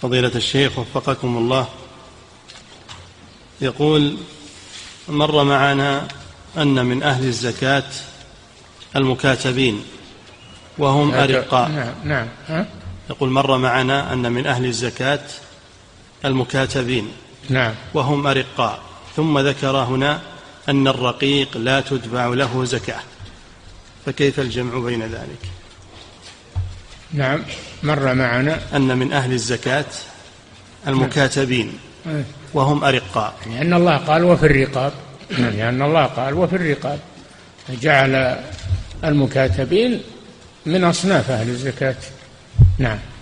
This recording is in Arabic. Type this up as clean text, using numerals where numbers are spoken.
فضيلة الشيخ وفقكم الله، يقول: مر معنا أن من أهل الزكاة المكاتبين وهم أرقاء. نعم. يقول: مر معنا أن من أهل الزكاة المكاتبين نعم وهم أرقاء، ثم ذكر هنا أن الرقيق لا تتبع له زكاة، فكيف الجمع بين ذلك؟ نعم، مر معنا أن من أهل الزكاة المكاتبين وهم أرقاء، لأن الله قال وفي الرقاب، جعل المكاتبين من أصناف أهل الزكاة. نعم.